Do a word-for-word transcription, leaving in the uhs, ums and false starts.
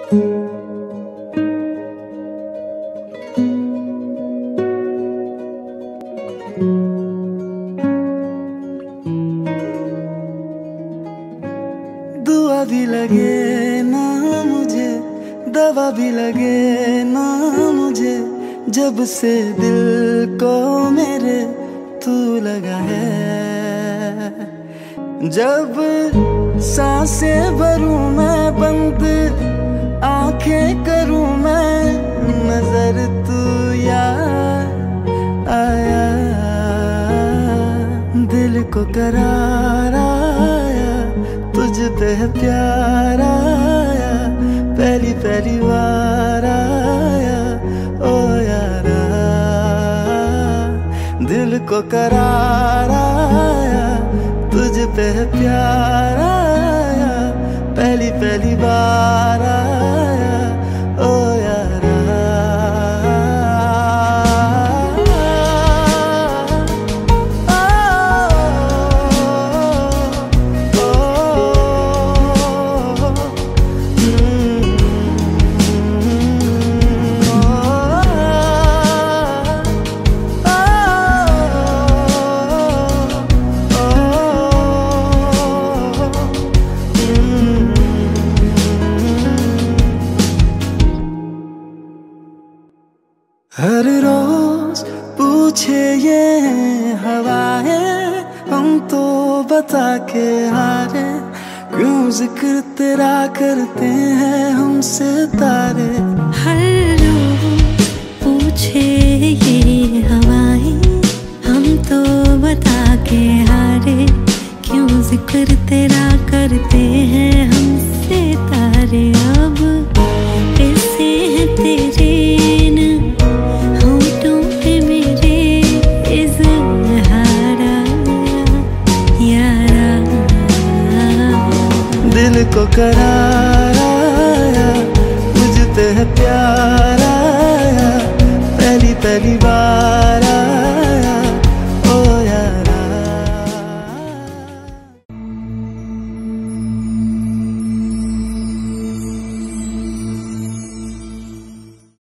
दुआ भी लगे ना मुझे, दवा भी लगे ना मुझे, जब से दिल को मेरे तू लगा है। जब सांसें भरूं मैं बंद, आंखें करूं मैं, नजर तू यार आया। दिल को करार आया, तुझ पे है प्यार आया, पहली पहली बार आया ओ यारा। दिल को करार आया, तुझ पे है प्यार आया, पहली पहली बार आया ओ यारा। हर रोज पूछे ये हवाएं, हम तो बता के हारे, क्यों जिक्र तेरा करते हैं हमसे तारे। हर रोज पूछे ये हवाएं, हम तो बता के हारे, क्यों जिक्र तेरा करते हैं हमसे तारे। अब कैसे है तेरे दिल को करार